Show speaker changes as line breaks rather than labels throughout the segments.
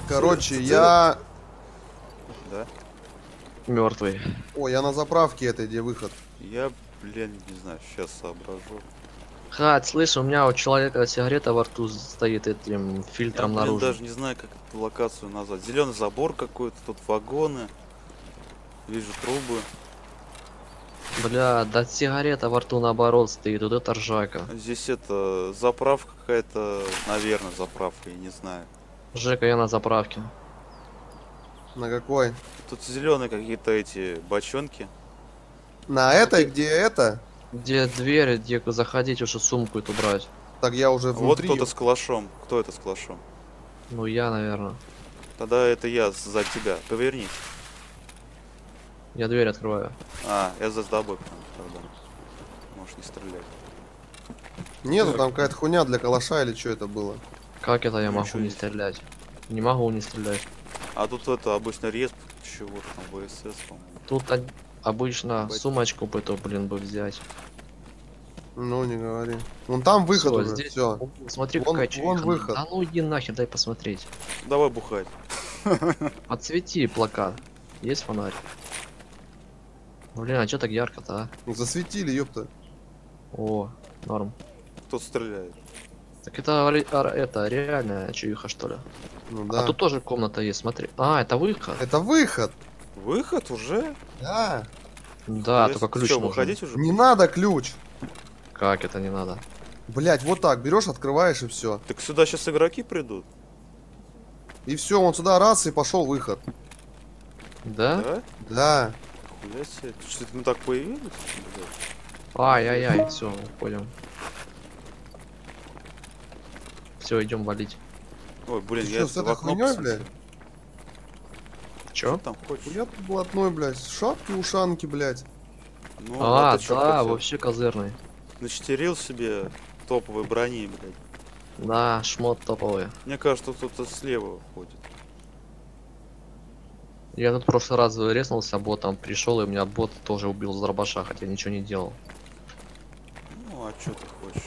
Короче, я...
Да?
Мертвый.
О, я на заправке этой, где выход.
Я, блин, не знаю, сейчас соображу.
Хат, слышь, у меня у человека сигарета во рту стоит этим
Я,
фильтром
блин,
наружу.
даже не знаю, как эту локацию назвать. Зеленый забор какой-то, тут вагоны. Вижу трубы.
Бля, да сигарета во рту наоборот стоит, вот это ржака.
Здесь это заправка какая-то, наверное, заправка, я не знаю.
Жека, я на заправке.
На какой?
Тут зеленые какие-то эти бочонки.
На этой, где это?
Где дверь, где заходить, уже сумку эту брать.
Так я уже
Вот
внутри.
кто-то с калашом. Кто это с калашом?
Ну я, наверное.
Тогда это я за тебя. Повернись.
Я дверь открываю.
А, я за тобой. Тогда. Можешь не стрелять.
Нету, там какая-то хуйня для калаша или что это было?
Как это я могу
Ничего
не
нет.
стрелять? Не могу не стрелять.
А тут это обычно респ чего-то там, ВСС, по-моему.
Тут обычно
Ебать.
сумочку бы эту, блин, бы взять.
Ну, не говори. Вон там выход
Всё,
уже,
здесь-
все.
Смотри,
Вон-
какая
вон
чайка.
выход.
Да ну иди нахер, дай посмотреть.
Давай бухать.
Подсвети плакат. Есть фонарь? Блин, а чё так ярко-то, а?
Ну, засветили, ёпта.
О, норм.
Кто стреляет?
Так это реальная чуиха, что ли?
Ну да.
А тут тоже комната есть, смотри. А, это выход.
Это выход.
Выход уже?
Да.
Да,
Если-
только ключ
Чё,
нужен.
выходить уже?
Не надо ключ.
Как это не надо?
Блять, вот так берешь, открываешь и все.
Так сюда сейчас игроки придут?
И все, он сюда раз и пошел выход.
Да?
Да?
Да.
Хуя себе. Что-то мы так появились? Блядь.
Ай-яй-яй, все, уходим. Все, идем валить.
Ой, блин,
Ты
я
чё, с
это в
этой
окно
хуйней,
посмотрел.
блядь?
Чё?
Там хочешь?
Я тут блатной, блядь. Шапки, ушанки, блядь.
Ну,
А,
ты чё
да,
хотел?
вообще козырный.
Начтерил себе топовой брони, блядь.
Да, шмот топовый.
Мне кажется, кто-то слева ходит.
Я тут в прошлый раз резнулся ботом, пришел и меня бот тоже убил с дробаша, хотя ничего не делал.
Ну, а что ты хочешь?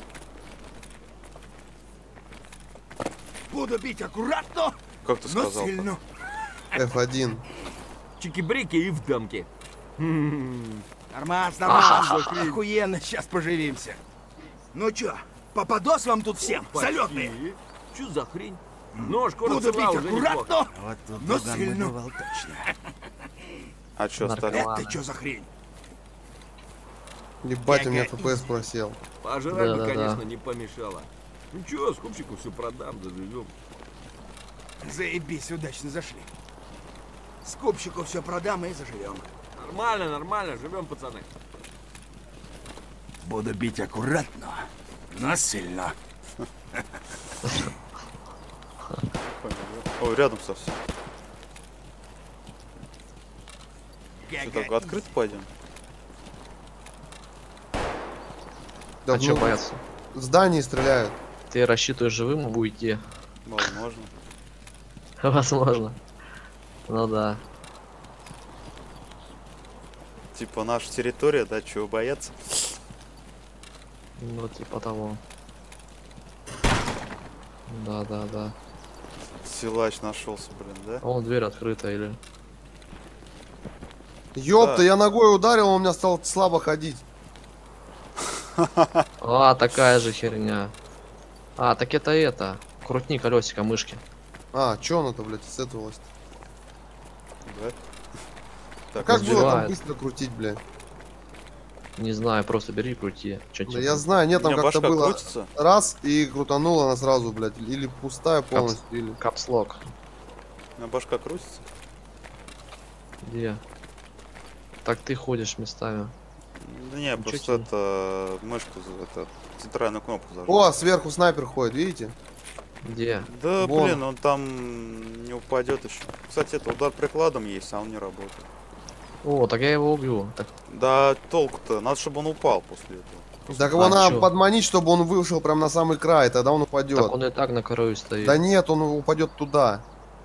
Буду бить аккуратно,
Как ты
но
сказал?
сильно.
F1.
Чики-брики и в дамки.
Нормас, нормас, охуенно, сейчас поживимся. Ну чё, попадос вам тут всем, залетные?
Чё за хрень? Нож, скоро
Буду
цела,
бить
уже неплохо.
аккуратно,
Вот тут
но
Дуган
сильно.
бывал точно.
А что,
Наркоман.
остались?
Это чё за хрень?
Ебать, у меня FPS просел.
Пожрать бы,
Да-да-да.
конечно, не помешало. Ну чё, скупщику все продам, заживем.
Заебись, удачно зашли. Скупщику все продам и заживем.
Нормально, нормально, живем, пацаны.
Буду бить аккуратно, но сильно.
Ой, рядом совсем. Что, так открыто пойдем?
Да,
А чё
ну,
бояться?
в здании стреляют.
Ты рассчитываешь живым уйти?
Возможно.
Возможно. Ну да.
Типа наша территория, да, чего бояться?
Ну типа того. Да.
Силач нашелся, блин, да?
А вон дверь открыта или...
Ёпта,
Да.
я ногой ударил, он у меня стал слабо ходить.
А, такая же херня. А, так это. Крутни колесико мышки.
А, чё оно-то, блядь, сетовалось?
Да? Так,
Как было там
разбивает.
быстро крутить, блядь?
Не знаю, просто бери и крути. Чё
Да
тебе?
я знаю, нет,
у
там
меня
как-то
башка
было
крутится.
раз и крутанула она сразу, блядь. Или пустая полностью, или...
Капслок.
У меня башка крутится.
Где? Так ты ходишь местами.
Да не,
Ничего
просто
себе.
это мышку, это центральную кнопку зажал.
О, сверху снайпер ходит, видите?
Где?
Да,
вон.
блин, он там не упадет еще. Кстати, это удар прикладом есть, а он не работает.
О, так я его убью. Так,
Да толку-то, надо, чтобы он упал после этого.
Так его
А
надо
чё?
подманить, чтобы он вышел прям на самый край, тогда он упадет.
так он и так на краю стоит.
Да нет, он упадет туда.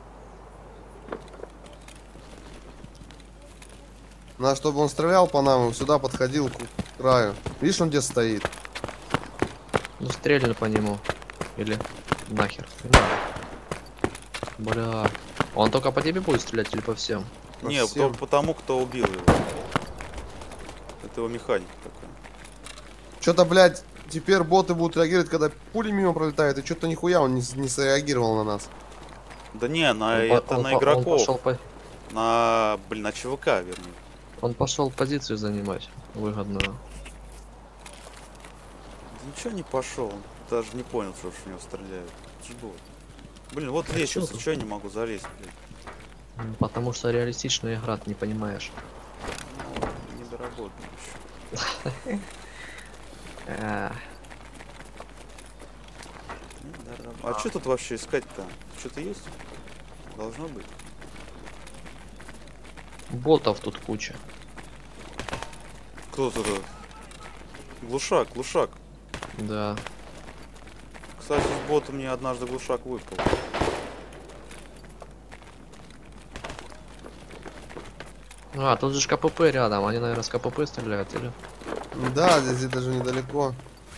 Надо, чтобы он стрелял по нам и сюда подходил к краю. Видишь, он где стоит?
Ну стрельни по нему. Или нахер. Не надо. Бля. Он только по тебе будет стрелять или по всем?
Не,
всем.
по тому, кто убил его. Это его механик такой.
Что-то, блядь, теперь боты будут реагировать, когда пули мимо пролетают, и что-то нихуя он не среагировал на нас.
Да не, на
Он
это
по- он
на
по- он
игроков.
пошел по-
На, блин, на ЧВК, вернее.
Он пошел позицию занимать выгодную.
Да ничего не пошел. Он даже не понял, что ж в него стреляют. Это ж бот. Блин, вот лестница,
тут?
что я не могу залезть, блин?
Потому что реалистичная игра, ты не понимаешь.
Ну, не доработал еще. А что тут вообще искать-то? Что-то есть? Должно быть.
Ботов тут куча.
Кто тут? Глушак, глушак.
Да.
Кстати, с бота мне однажды глушак выпал.
А, тут же ж КПП рядом. Они, наверное, с КПП стреляют, или?
Да, здесь даже недалеко.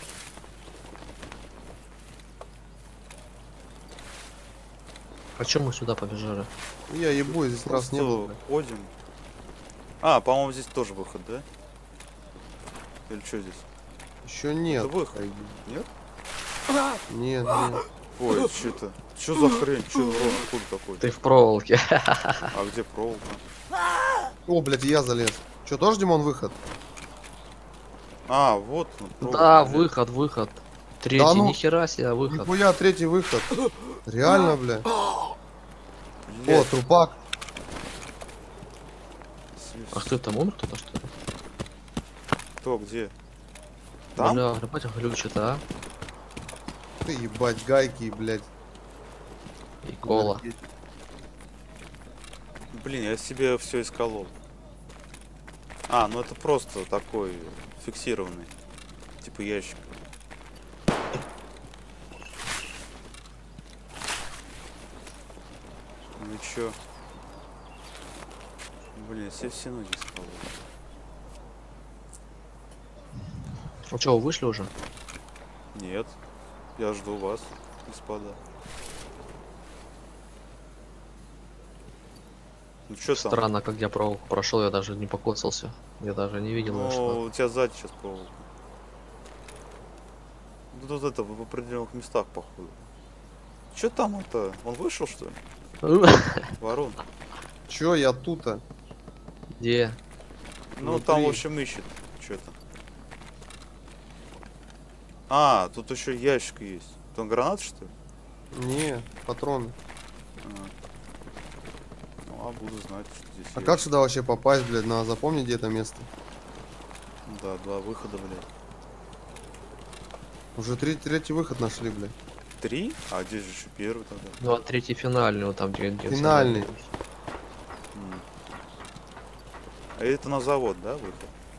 А чё мы сюда побежали?
Я ебу, здесь раз не было.
Просто ходим. А, по-моему, здесь тоже выход, да? Или что здесь?
Еще нет.
Это выход. Нет?
Нет, нет.
Ой, что-то. Что за хрень? Что откуда такой?
Ты в проволоке.
А где проволока?
О, блядь, я залез. Че, тоже, Димон, выход?
А, вот он.
Да,
блядь.
выход, выход. Третий,
Да ну,
нихера себе, выход.
Нихуя, третий выход. Реально, блядь. О,
Блядь,
трупак.
А кто там умер кто-то, что ли?
Кто, где? Там?
Бля, ебать, глючит, а?
Ты ебать, гайки, блядь.
И кола.
Блин, я себе все исколол. А, ну это просто такой фиксированный. Типа ящик. Ну и чё? Блин, я себе все ноги исколол.
Ну чё, вы вышли уже?
Нет. Я жду вас, господа. Ну чё там?
Странно, как я проволоку прошел, я даже не покоцался. Я даже не видел,
Ну,
что.
у тебя сзади сейчас проволока. Ну, тут это в определенных местах, походу. Чё там это? Он вышел, что ли? Ворон.
Че, я тут-то?
Где?
Ну,
Внутри.
там, в общем, ищет что-то. А, тут еще ящик есть. Там гранат, что ли?
Не, патроны.
Ну, а буду знать, что здесь
А
есть.
как сюда вообще попасть, блядь? Надо запомнить, где это место.
Да, два выхода, блядь.
Уже третий выход нашли, блядь.
3? А здесь же еще первый тогда.
Ну, а третий финальный, вот там, где
Финальный.
М. А это на завод, да, выход?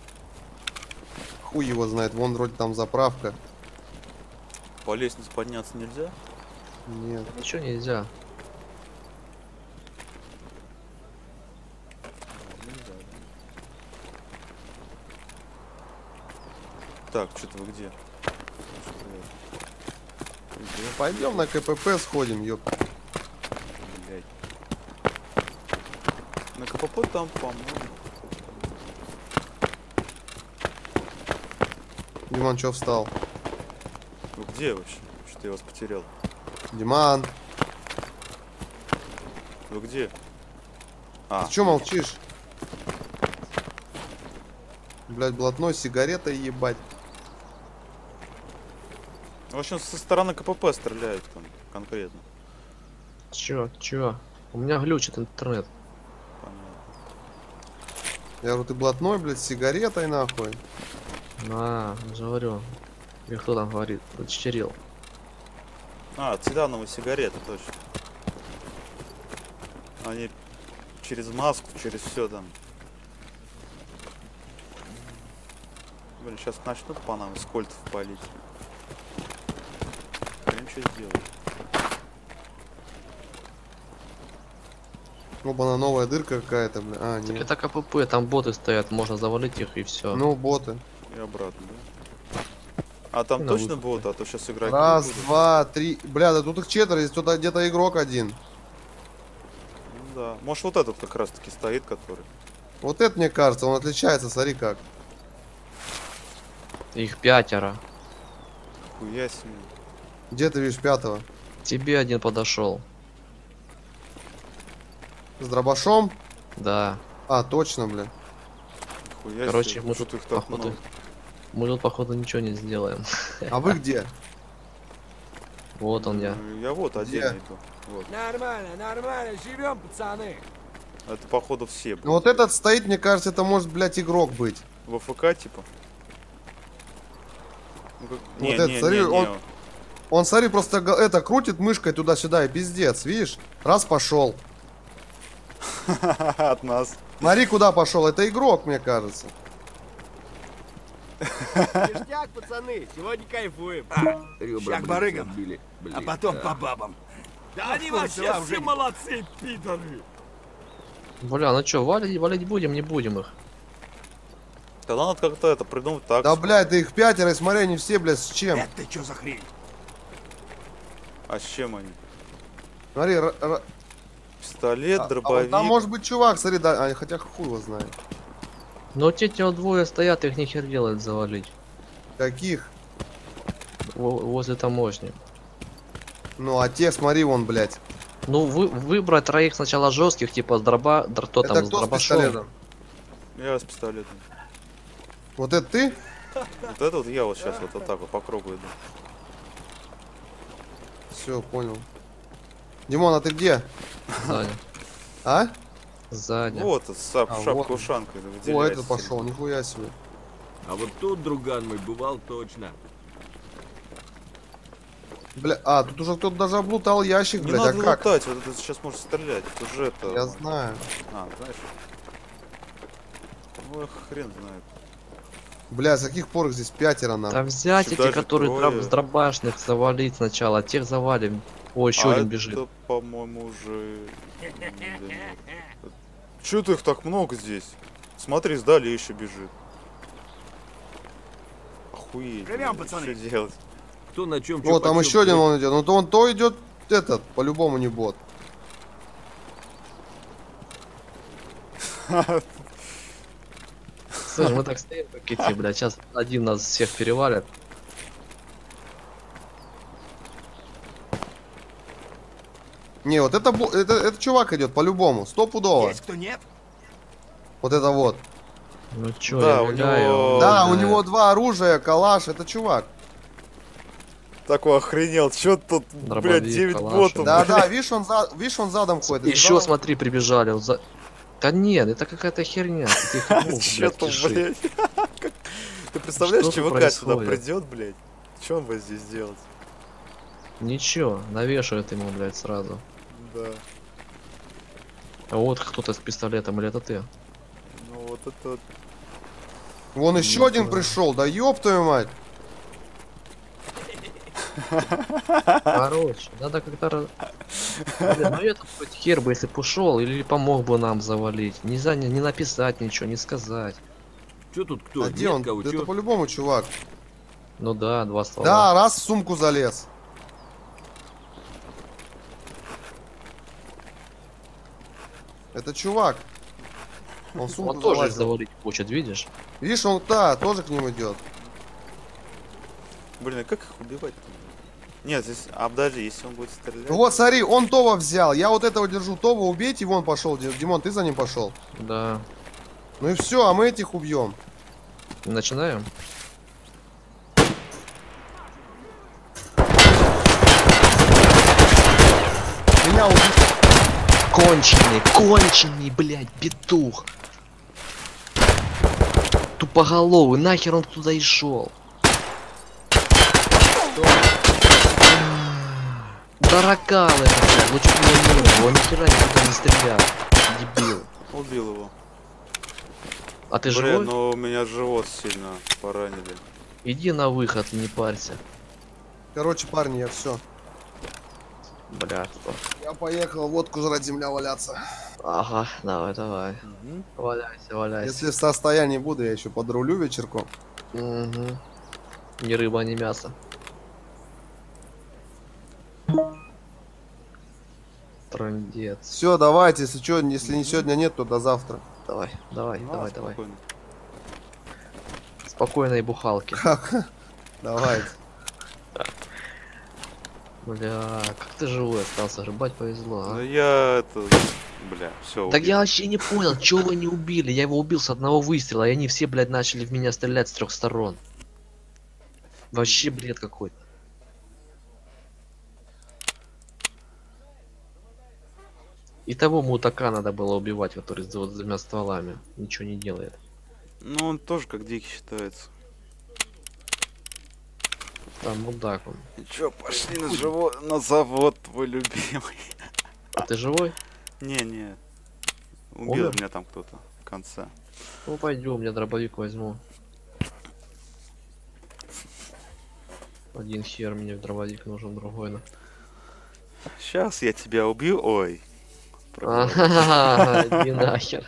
Хуй его знает, вон вроде там заправка.
По лестнице подняться нельзя?
Нет.
Ничего нельзя.
Нельзя, да. Так, что-то вы где? Что-то я- Где?
Пойдем на КПП сходим, ёп.
Блядь. На КПП там, по-моему.
Диман, чё встал?
Вы где вообще? Что-то я вас потерял.
Диман,
Вы где? А,
ты чё молчишь? Блядь, блатной, сигаретой ебать.
в общем, со стороны КПП стреляют там конкретно.
Чё? У меня глючит интернет.
Понятно.
Я говорю, ты блатной, блядь, с сигаретой нахуй.
На, говорю. И кто там говорит? Чечерил.
А, цидановые сигареты, точно. Они через маску, через все там. Блин, сейчас начнут по нам из кольтов палить. Блин, что сделать?
Оба-на, новая дырка какая-то, бля. А,
Так
нет.
это КПП, там боты стоят, можно завалить их и все.
Ну, боты.
И обратно, да? А там
И на
точно
выход.
будут, а то сейчас играть
Раз,
не будут.
два, три. Бля, да тут их четверо, здесь тут где-то игрок один.
да. Может, вот этот как раз-таки стоит, который.
Вот это, мне кажется, он отличается, смотри как.
Их 5.
Хуя себе.
Где ты видишь пятого?
Тебе один подошел.
С дробашом?
Да.
А, точно, блин.
Хуя
Короче,
себе.
мы
Что-то
тут,
их так
походу,
много.
мы тут, походу, ничего не сделаем.
А вы где?
Вот он я.
Я вот
Где?
отдельно иду. Вот.
Нормально, нормально, живем, пацаны.
Это, походу, все.
Ну вот этот стоит, мне кажется, это может, блядь, игрок быть.
В АФК, типа? Ну, как-
Вот это, смотри, Он, смотри, просто это крутит мышкой туда-сюда и пиздец, видишь? Раз пошел.
От нас.
Смотри, куда пошел. Это игрок, мне кажется.
Ништяк, пацаны, сегодня кайфуем.
Ребра,
Щак
блин,
барыгам.
отбили. Блин,
А потом
да.
по бабам.
Да они
в курсе,
вообще
да,
все
уже.
молодцы, пидоры.
Бля, ну чё, валить будем, не будем их.
Тогда надо как-то это придумать так.
Да, блядь, да их 5, и смотри, они все, блядь, с чем?
Это что за хрень?
А с чем они?
Смотри,
Пистолет,
вот
дробовик.
там может быть чувак, смотри, да, хотя хуй его знает.
Но те вот двое стоят, их нихер делает завалить.
Каких?
Возле таможни.
Ну, а те, смотри, вон, блядь.
Ну, выбрать троих сначала жестких, типа с кто
Это
там, с
кто с
дробашом.
пистолетом?
Я с пистолетом.
Вот это ты?
Вот это вот я вот сейчас вот так вот по кругу иду.
Все, понял. Димон, а ты где?
Сзади.
А?
Сзади.
Вот, с
вот.
шапкой-ушанкой.
О, этот пошел, нихуя себе.
А вот тут друган мой бывал точно.
Бля, а, тут уже кто-то даже облутал ящик,
Не
блядь,
надо
а как?
лутать, вот это сейчас может стрелять. Это же это...
Я знаю.
А, знаешь? Ой, хрен знает.
Бля, с каких пор их здесь 5 нахуй?
Да взять
Сюда
эти,
же
которые
трое.
с дробашных завалить сначала, тех завалим. О, еще
А
один
это,
бежит.
по-моему, уже... Чё-то их так много здесь? Смотри, сдали еще бежит. Охуеть.
Живем,
блин,
пацаны.
Что делать?
Кто на чем?
Вот, там еще один он идет. Ну, то он то идет этот, по-любому не бот.
Слушай, мы так стоим, как идти, блядь. Сейчас один нас всех перевалит.
Не, вот это чувак идет, по-любому, стопудово.
Есть кто нет?
Вот это вот.
Ну чё,
Да,
я
у
виляю,
него-
он
Да, у
виляет.
него 2 оружия, калаш, это чувак.
Такой охренел. Чё тут,
Дробовик,
блядь, 9
калаш.
ботов?
Да,
блядь?
да, видишь, он задом ходит.
Еще
Задом-
смотри, прибежали. Вот за... Да нет, это какая-то херня. Ты их мог,
Чё
блядь,
там,
кишить.
блядь? Ты представляешь,
Что тут
ЧВК сюда
происходит?
придет, блядь? Что он будет здесь делать?
Ничего, навешают ему, блядь, сразу.
Да.
А вот кто-то с пистолетом, или это ты?
Ну вот это вот.
Вон еще один пришел, да ёб твою мать.
Короче, надо как-то... Блин, ну этот хоть хер бы, если бы ушел, или помог бы нам завалить. Нельзя не написать ничего, не сказать.
Что тут кто?
А где
Нет
он?
кого?
Это
Чё?
по-любому чувак.
Ну да, 2 ствола.
Да, раз в сумку залез. Это чувак. Он в сумку
Он тоже их
залазил.
завалить хочет, видишь?
Видишь, он, да, тоже к ним идет.
Блин, а как их убивать-то? Нет, здесь. А подожди, если он будет стрелять.
Ну вот, смотри, он Това взял. Я вот этого держу. Това убейте, вон пошел. Димон, ты за ним пошел.
Да.
Ну и все, а мы этих убьем.
Начинаем?
Меня убить.
Конченый, блядь, петух. Тупоголовый, нахер он туда и шел. Таракал это, блядь, лучше бы я не убил, он нихера никуда не стрелял. Дебил.
Убил его.
А ты
Блин,
живой?
ну меня живот сильно поранили.
Иди на выход и не парься.
Короче, парни, я все.
Блядь, что?
Я поехал водку жрать, земля валяться.
Ага, давай.
Мгм.
Валяйся.
Если в состоянии буду, я еще подрулю вечерком.
Угу. Ни рыба, ни мясо. Трындец.
Все, давайте, если что, если не сегодня нет, то до завтра.
Давай, давай,
Ну,
давай, давай.
спокойно.
Спокойной бухалки.
Давайте.
Бля, как ты живой остался, рыбать повезло,
Да
а?
я это... Бля, все.
Так я вообще не понял, чего вы не убили? Я его убил с одного выстрела, и они все, блядь, начали в меня стрелять с 3 сторон. Вообще бред какой-то. И того мутака надо было убивать, который с вот с 2 стволами. Ничего не делает.
Ну, он тоже как дикий считается.
Там мудак он.
И чё, пошли на завод, твой любимый.
А ты живой?
Не-не. Убил
Умер?
меня там кто-то в конце.
Ну пойдем, я дробовик возьму. Один хер мне в дробовик нужен, другой на.
Сейчас я тебя убью. Ой. Пробовал.
Ага, иди нахер.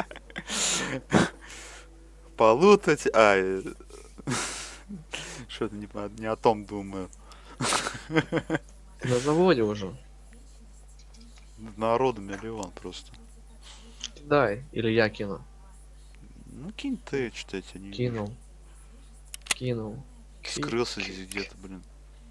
Полутать. Что-то не о том думаю.
Ты на заводе уже.
Народу миллион просто.
Дай, или я кину.
Ну кинь ты, что я тебя не вижу.
Кинул. Кинул.
Скрылся здесь где-то, блин.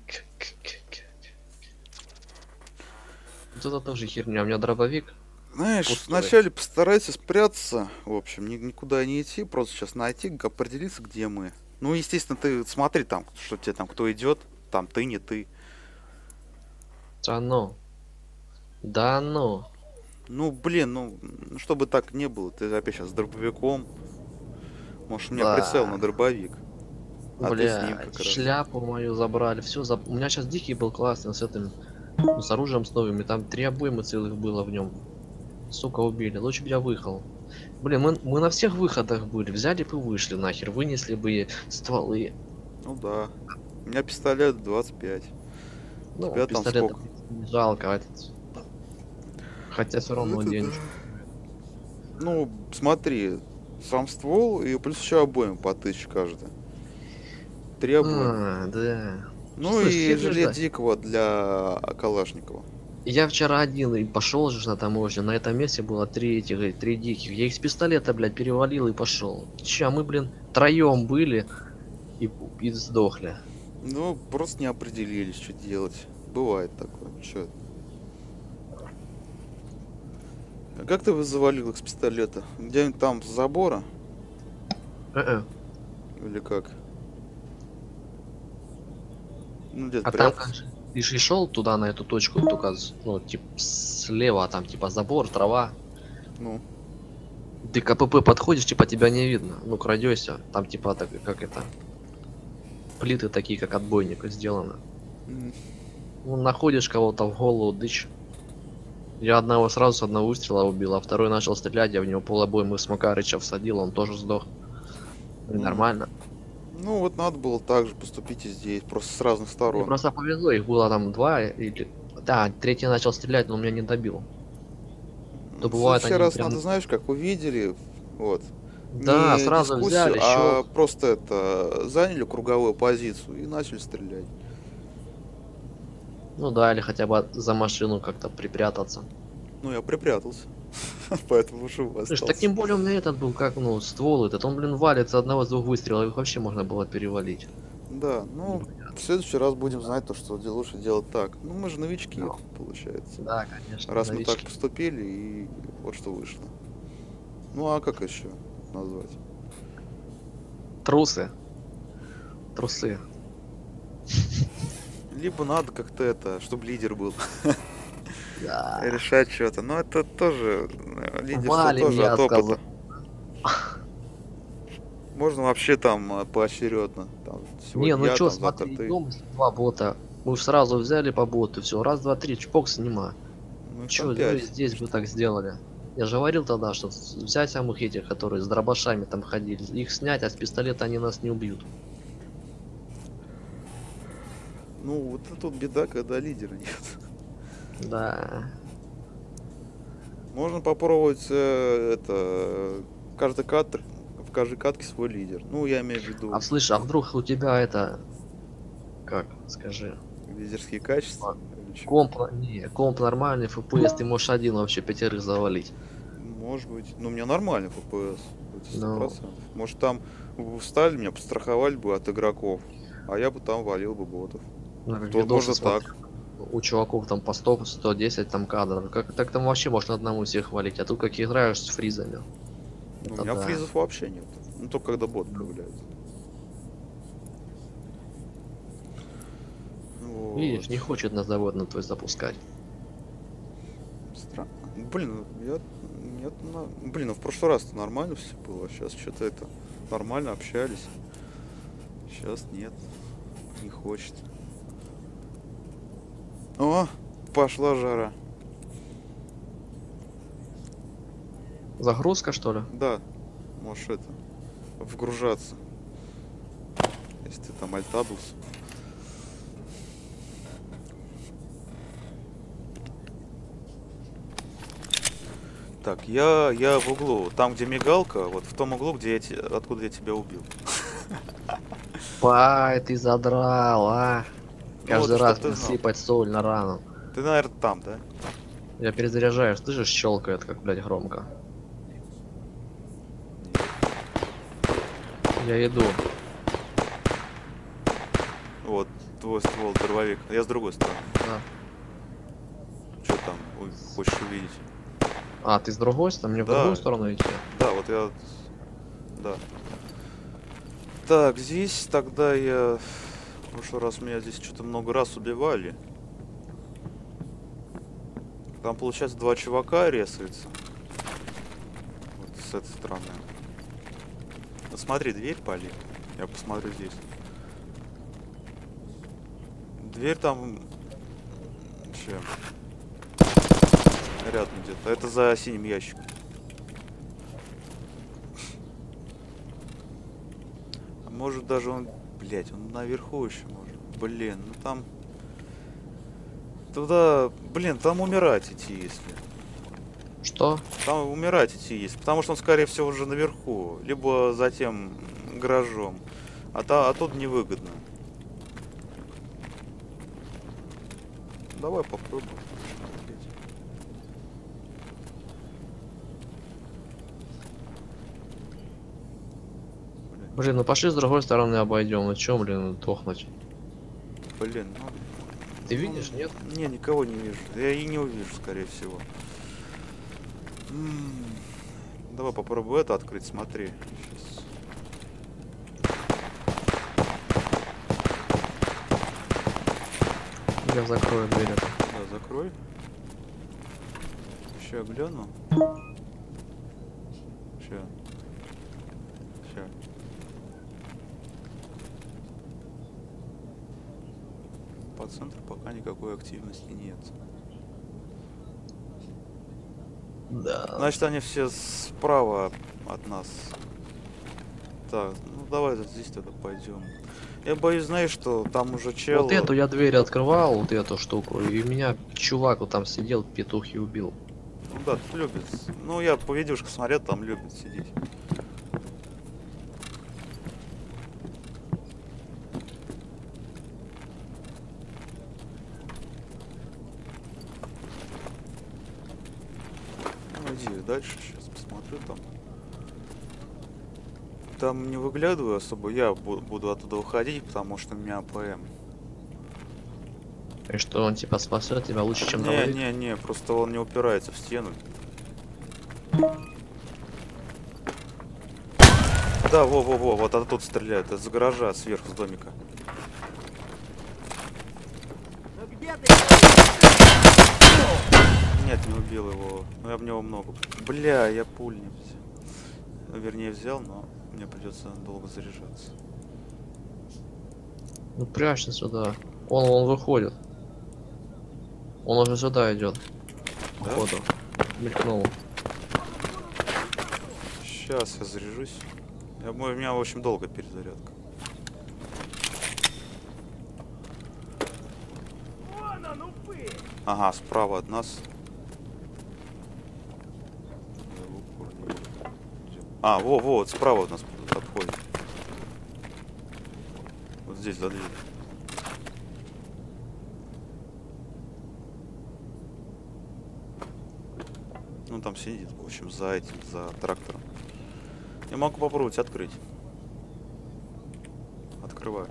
Вот это тоже херня, у меня дробовик.
Знаешь,
Пустой.
вначале постарайся спрятаться, в общем, никуда не идти, просто сейчас найти, определиться, где мы. Ну, естественно, ты смотри там, что тебе там, кто идет, там ты, не ты.
Да ну. Да ну.
Ну, блин, ну, чтобы так не было, ты опять сейчас с дробовиком. Может, у меня
Да.
прицел на дробовик. А ты с ним
Бля,
как раз.
шляпу мою забрали, все У меня сейчас дикий был классный с этим, ну, с оружием с новыми, там 3 обоймы целых было в нем. Сука, убили, лучше бы я выехал. Блин, мы на всех выходах были, взяли бы и вышли нахер, вынесли бы стволы.
Ну да. У меня пистолет 25.
Ну,
Тебя там
пистолет
сколько?
жалко, хотя все равно
Это
денег.
Ну, смотри, сам ствол и плюс еще обоим по 1000 каждый. 3 обоим.
Да.
Ну
Слышь,
и
фиг
жилет
ждать.
дикого для Калашникова.
Я вчера один и пошел же на таможню, на этом месте было 3 диких. Я их с пистолета, блядь, перевалил и пошел. Че, мы, блин, троем были и сдохли.
Ну, просто не определились, что делать. Бывает такое. Чё? А как ты завалил их с пистолета? Где-нибудь там с забора? Или как? Ну, где-то
А там,
прятался?
как же, ты же шел туда, на эту точку, только, ну, типа, слева, а там, типа, забор, трава.
Ну,
Ты КПП подходишь, типа, тебя не видно. Ну, крадешься, там, типа, так, как это, плиты такие, как отбойник сделаны.
м,
Ну, находишь кого-то в голову, дыч. Я одного сразу с одного выстрела убил, а второй начал стрелять, я в него полобоймы с Макарыча всадил, он тоже сдох. И
Мгм.
нормально.
ну вот надо было так же поступить и здесь, просто с разных
Мне
сторон.
просто повезло, их было там 2 или... Да, третий начал стрелять, но он меня не добил.
Ну,
то
в
бывает,
следующий
они
раз
прям-
надо, знаешь, как увидели, вот.
Да,
не
сразу
дискуссию,
взяли,
а
щёлк.
просто это заняли круговую позицию и начали стрелять.
Ну да, или хотя бы за машину как-то припрятаться.
Ну, я припрятался. Поэтому живо
Слушай,
остался.
так тем более у меня этот был, как, ну, ствол этот, он, блин, валится одного с 2 выстрелов, их вообще можно было перевалить.
Да, ну, в следующий раз будем знать то, что лучше делать так. Ну, мы же новички,
Ну.
получается.
Да, конечно.
Раз мы так
новички.
поступили, и вот что вышло. Ну, а как еще назвать?
Трусы. Трусы.
Либо надо как-то это, чтобы лидер был,
Да.
решать что-то. Но это тоже, лидерство
Валим,
тоже
я
от опыта.
сказал.
Можно вообще там поочередно. Там,
Не,
сегодня
ну
я,
чё,
там, завтра
смотри,
ты.
идём, если 2 бота. Мы ж сразу взяли по боту, все, раз, два, три, чпок, снима.
Ну,
Чё,
там
вы
пять.
здесь бы так сделали? Я же говорил тогда, что взять самых этих, которые с дробашами там ходили, их снять, а с пистолета они нас не убьют.
Ну, вот это тут беда, когда лидера нет.
Да.
Можно попробовать в каждой катке свой лидер. Ну, я имею в виду
А слышь, а вдруг у тебя это... Как, скажи.
лидерские качества. ничего.
Комп нормальный, FPS, ты можешь один вообще 5 завалить.
Может быть. Ну, у меня нормальный FPS. Это
Ну.
100%. Может, там встали, меня подстраховали бы от игроков, а я бы там валил бы ботов.
Ну, как
То
видосы
можно
смотрю,
так.
у чуваков там по 100, 110 там кадров. Как так там вообще можно одному всех валить, а тут как играешь с фризами.
Ну, у
Это
меня
да.
фризов вообще нет. Ну, только когда бот появляется. Вот.
Видишь, не хочет на завод на твой запускать.
Странно. Блин, я... Нет, блин, ну в прошлый раз нормально все было, сейчас что-то это... Нормально общались. Сейчас нет. Не хочет. О, пошла жара.
Загрузка, что ли?
Да, можешь это... Вгружаться. Если ты там альтабус. Так, я в углу. Там, где мигалка, вот в том углу, где откуда я тебя убил.
Пай, ты задрал, а? Каждый
вот,
раз
чтоб ты знал.
сыпать соль на рану.
Ты, наверное, там, да?
Я перезаряжаю, слышишь, щелкает, как, блядь, громко. Я иду.
Вот, твой ствол, дробовик. Я с другой стороны.
Да.
Что там хочешь увидеть?
А, ты с другой стороны? Мне в
Да.
другую сторону идти?
Да, вот я... Да. Так, здесь тогда я... В прошлый раз меня здесь что-то много раз убивали. Там, получается, 2 чувака резаются. Вот с этой стороны. Вот смотри, дверь пали. Я посмотрю здесь. Дверь там... Че? Рядом где-то. Это за синим ящиком. А может даже он... Блять, он наверху еще может. Блин, ну там... Туда... Блин, там умирать идти, если...
Что?
Там умирать идти есть. Потому что он, скорее всего, уже наверху. Либо за тем гаражом. А тут невыгодно. Давай попробуем.
Блин, ну пошли с другой стороны обойдем. Ну чё, блин, тухнуть?
Блин, ну...
Ты видишь, нет?
Не, никого не вижу. Я и не увижу, скорее всего. Давай попробую это открыть, смотри. Сейчас.
Я закрою дверь.
Да, закрой. Еще я гляну. Ща. По центру пока никакой активности нет.
Да.
Значит, они все справа от нас. Так, ну давай здесь тогда пойдем. Я боюсь, знаешь, что там уже чел...
Вот эту я дверь открывал, вот эту штуку, и меня чувак вот там сидел, петух и убил.
Ну да, тут любит. Ну, я по видюшкам смотрел, там любит сидеть. Ну, иди дальше, сейчас посмотрю там. Там не выглядываю особо, я буду оттуда уходить, потому что у меня АПМ.
И что, он типа спасет тебя лучше, чем дробовик?
Не, просто он не упирается в стену. Да, во, вот оттуда стреляют, из гаража, сверху, с домика.
Ну где ты?
Нет, не убил его, но я в него много. Бля, я пуль не взял. Ну, вернее, взял, но мне придется долго заряжаться.
Ну прячься сюда. Он выходит. Он уже сюда идет.
Да?
Походу. Мелькнул.
Сейчас я заряжусь. У меня, в общем, долго перезарядка.
Вон он, упырь!
Ага, справа от нас. А, вот, справа от нас подходит. Вот здесь за дверью. Ну там сидит, в общем, за этим, за трактором. Я могу попробовать открыть. Открываю.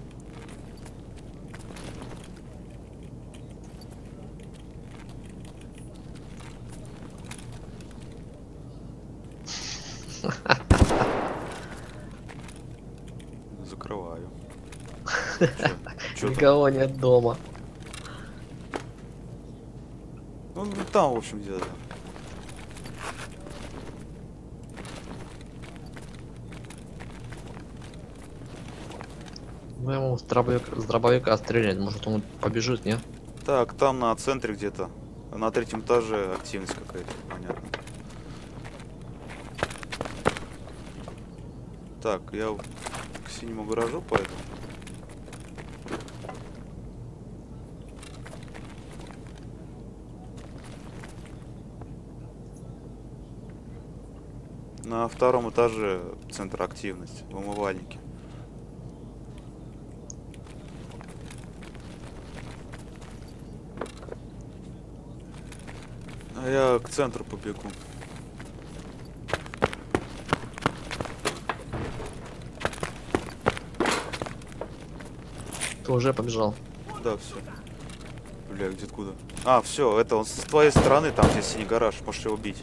Закрываю. Чё там?
Никого нет дома.
Ну там, в общем, где-то.
Ну ему с дробовика стрелять, может он побежит, не?
Так, там на центре где-то. На 3-м этаже активность какая-то, понятно. Так, я к синему гаражу пойду. На 2-м этаже центр активности, в умывальнике. А я к центру побегу.
Ты уже побежал.
Да, все. Бля, где откуда? А, все, это он с твоей стороны, там где синий гараж, можешь его убить.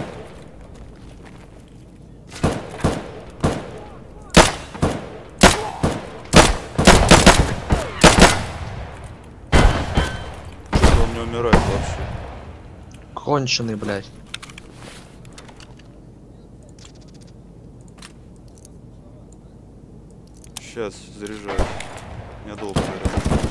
Что-то он не умирает вообще.
Конченый, блядь.
Сейчас заряжаю. Я долго заряжаю.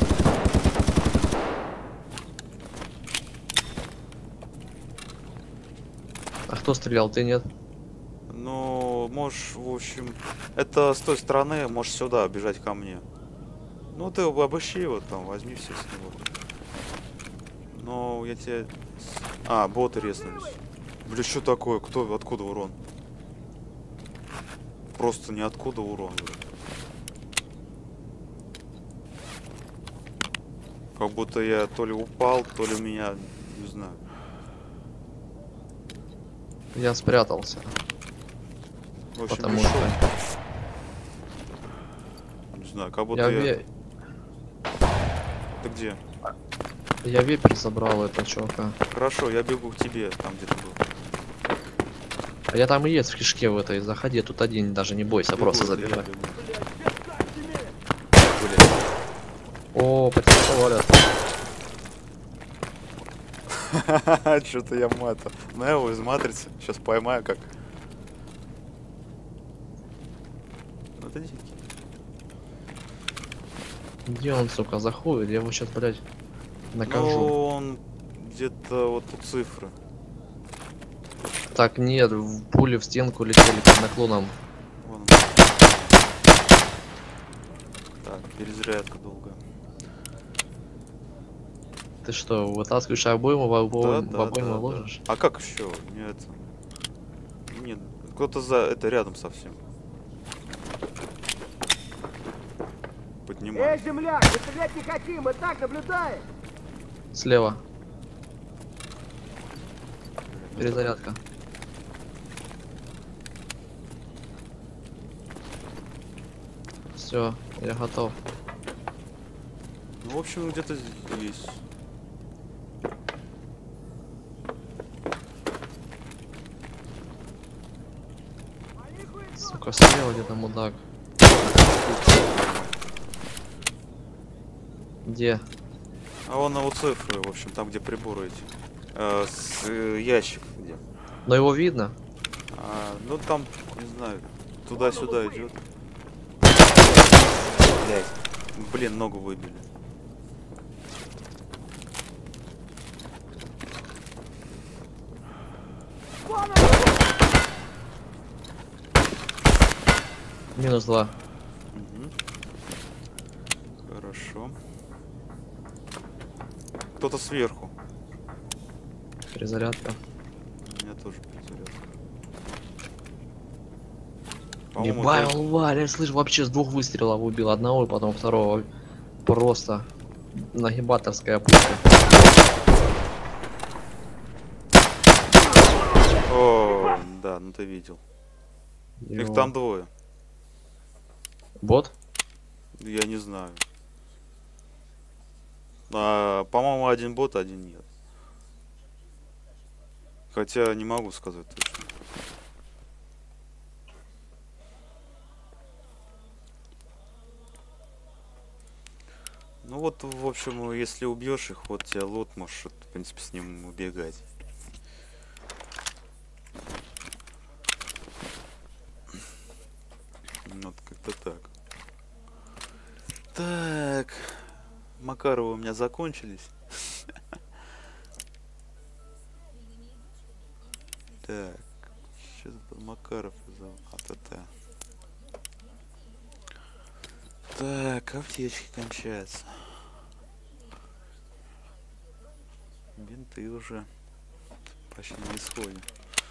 А кто стрелял, ты нет?
Ну, можешь, в общем, это с той стороны, можешь сюда бежать ко мне. Ну, ты обыщи его там, возьми все с него. Но я тебе... А, боты резнулись. Бля, что такое? Кто, откуда урон? Просто ниоткуда урон, бля. Как будто я то ли упал, то ли у меня, не знаю.
Я спрятался.
В общем,
Потому
пришел.
что
Не знаю, как будто я... Ты где?
я вепрь забрал этого чувака.
Хорошо, я бегу к тебе, там где ты был.
А я там и есть в кишке в этой. Заходи, тут один, даже не бойся,
Бегу,
просто
я
забирай.
бегу.
О, по тебе валят.
Что-то я мата. Нео из матрицы. Сейчас поймаю как. Ну это дикий.
Где он, сука, заходит? Я его сейчас, блядь, накажу.
Ну он где-то вот у цифры.
Так, нет, пули в стенку летели под наклоном.
Вон он. Так, перезарядка долгая.
Ты что, вытаскиваешь обойму, в обойму
Да.
ложишь?
А как еще? Нет. Нет, кто-то за это рядом совсем. Поднимай.
Эй, земляк, мы стрелять не хотим, мы так наблюдаем.
Слева. Перезарядка. Все, я готов.
Ну, в общем, где-то здесь.
Сука, слева где-то мудак. Где?
А он у цифры, в общем, там, где приборы эти. Ящик где.
Но его видно?
Ну там, не знаю, туда-сюда идет. Блин, ногу выбили.
Минус 2.
Мгм. Хорошо. Кто-то сверху.
Перезарядка.
У меня тоже перезарядка.
Ебать,
это-
он валит, слышь, вообще с 2 выстрелов убил одного и потом второго. Просто нагибаторская пушка.
О, да, ну ты видел. Их
Йо.
там двое.
Бот?
Я не знаю. По-моему, один бот, один нет. Хотя не могу сказать точно. Ну вот, в общем, если убьешь их, вот тебя лот, можешь, в принципе, с ним убегать. Ну, вот как-то так. Так. Макаровы у меня закончились. Так. Что тут Макаров взял? АТТ. Так, аптечки кончаются. Бинты уже почти на исходе.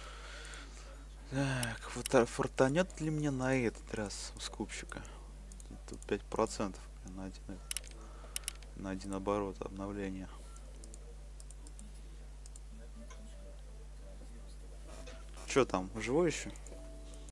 Так, вот фортанет ли мне на этот раз у скупщика? Тут 5% на один оборот обновления. Что там, живой еще?